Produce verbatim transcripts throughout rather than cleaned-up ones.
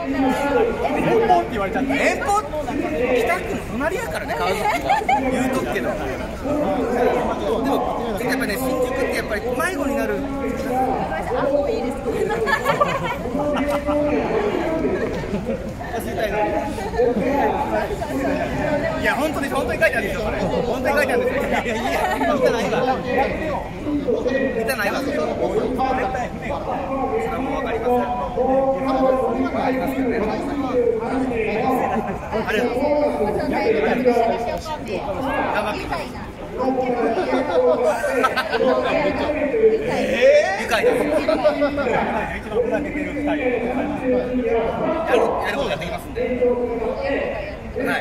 遠って言われちゃった。遠方？北区の隣やからね、川崎は。言うとくけど。でもやっぱね、新宿ってやっぱり迷子になる。 あ、もういいです。 いや、本当に本当に書いてあるんですよ、これ。本当に書いてあるんですよ。いやいや、見たないわ。見たないわ。それはもうわかりますよ。わかりますけどね。ありがとうございます。頑張ってください。愉快です。一番ふざけてるふたり。やるやることやってきますんで。はい。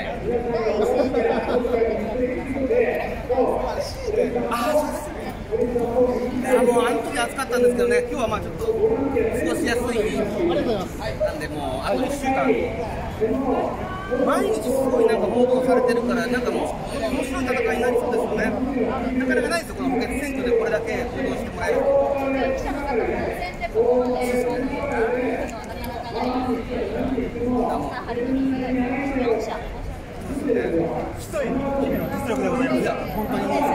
ああ、そうですね。いやもうあの時暑かったんですけどね、今日はまあちょっと過ごしやすいなんで、もうあといっしゅうかん毎日すごいなんか報道されてるから、なんかもう面白い戦いになりそうですよね。なかなかないですよ、この補欠選挙でこれだけ報道してもらえる。記者の方も全然ここでそういうのはなかなかないです。さあ、ハリドリよん社。一人の日々の実力でございます。いや、本当にもう。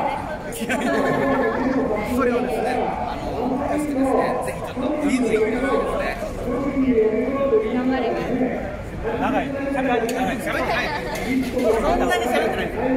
それをですね、あの、そしてですね、ぜひちょっとグイグイってですね。頑張ります。長い、長い、長い、喋ってない。そんなに喋ってない。